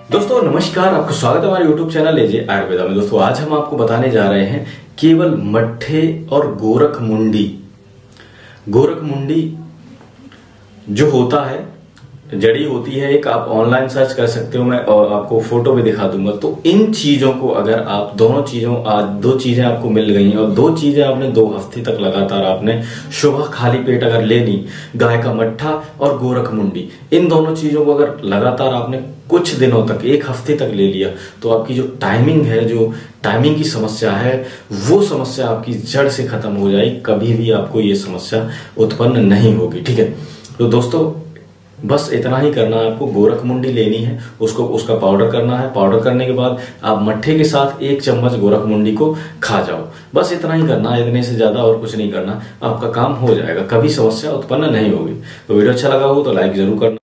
दोस्तों नमस्कार, आपका स्वागत है हमारे YouTube चैनल एजे आयुर्वेदा में। दोस्तों आज हम आपको बताने जा रहे हैं केवल मट्ठे और गोरख मुंडी जो होता है, जड़ी होती है एक, आप ऑनलाइन सर्च कर सकते हो, मैं और आपको फोटो भी दिखा दूंगा। तो इन चीजों को अगर आप दो चीजें आपको मिल गई हैं और दो चीजें आपने 2 हफ्ते तक लगातार आपने सुबह खाली पेट अगर ले ली, गाय का मट्ठा और गोरख मुंडी, इन दोनों चीजों को अगर लगातार आपने कुछ दिनों तक, 1 हफ्ते तक ले लिया, तो आपकी जो टाइमिंग है, जो टाइमिंग की समस्या है, वो समस्या आपकी जड़ से खत्म हो जाएगी। कभी भी आपको ये समस्या उत्पन्न नहीं होगी। ठीक है, तो दोस्तों बस इतना ही करना है। आपको गोरख मुंडी लेनी है, उसका पाउडर करना है। पाउडर करने के बाद आप मट्ठे के साथ 1 चम्मच गोरख मुंडी को खा जाओ। बस इतना ही करना है, इतने से ज्यादा और कुछ नहीं करना, आपका काम हो जाएगा, कभी समस्या उत्पन्न नहीं होगी। तो वीडियो अच्छा लगा हो तो लाइक जरूर करना।